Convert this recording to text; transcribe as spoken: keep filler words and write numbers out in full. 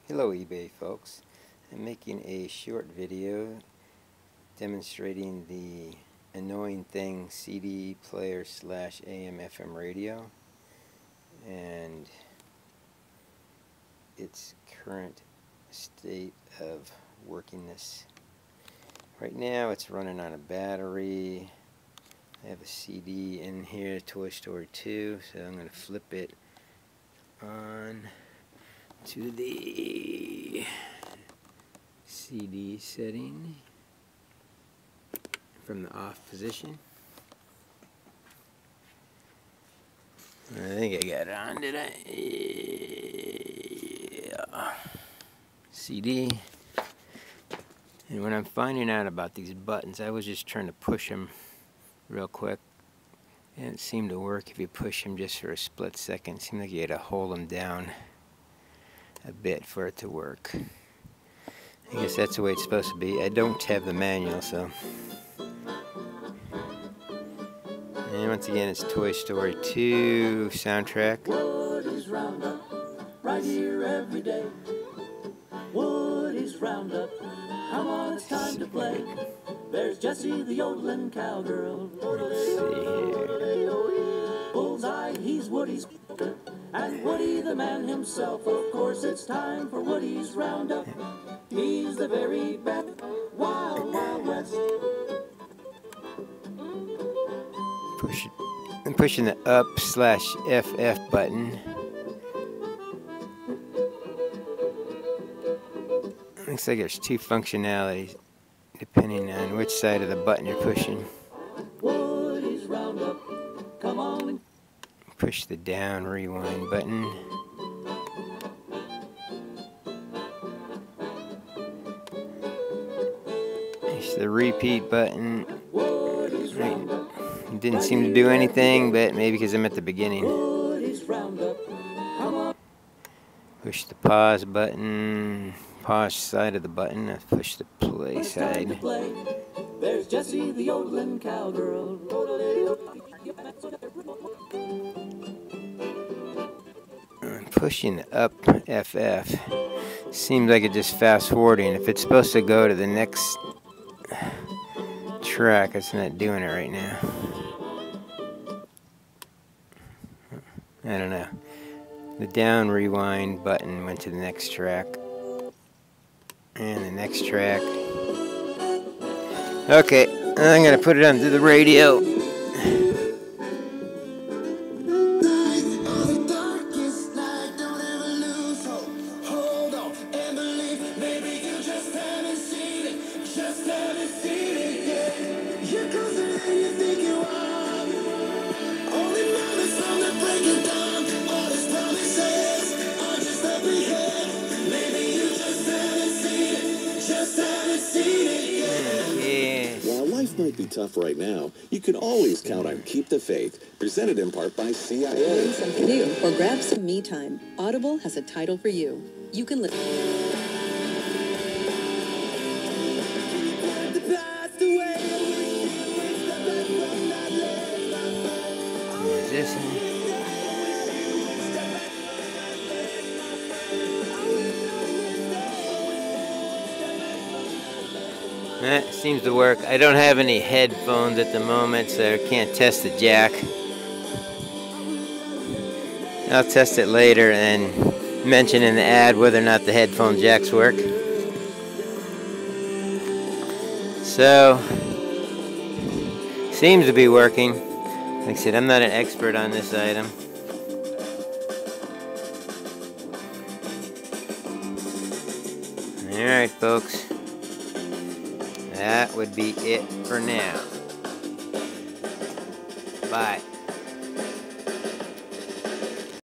Hello eBay folks. I'm making a short video demonstrating the Annoying Thing C D player slash A M F M radio and its current state of workingness. Right now it's running on a battery. I have a C D in here, Toy Story two, so I'm going to flip it on to the C D setting from the off position. I think I got it on, did I? Yeah. C D. And when I'm finding out about these buttons, I was just trying to push them real quick. And it seemed to work if you push them just for a split second. It seemed like you had to hold them down a bit for it to work. I guess that's the way it's supposed to be. I don't have the manual, so. And once again, it's Toy Story two soundtrack. Woody's Roundup, right here every day. Woody's Roundup, come on, it's time to play. There's Jessie the yodeling cowgirl. Let's see here. Bullseye, he's Woody's. And Woody the man himself, of course it's time for Woody's Roundup. He's the very best, Wild Wild West. Push it. I'm pushing the up slash F F button. Looks like there's two functionalities depending on which side of the button you're pushing. Woody's Roundup, come on. Push the down rewind button. Push the repeat button. Right. It didn't seem to do anything, but maybe because I'm at the beginning. Push the pause button. Pause side of the button. I push the play side. There's Jessie the yodeling cowgirl. Pushing the up F F seems like it's just fast forwarding. If it's supposed to go to the next track, it's not doing it right now. I don't know. The down rewind button went to the next track. And the next track. Okay, I'm going to put it onto the radio. While life might be tough right now, you can always count on Keep the Faith, presented in part by C I A. Learn something new or grab some me time. Audible has a title for you. You can listen. Is this one? That seems to work. I don't have any headphones at the moment, so I can't test the jack. I'll test it later and mention in the ad whether or not the headphone jacks work. So, seems to be working. Like I said, I'm not an expert on this item. Alright, folks. That would be it for now. Bye.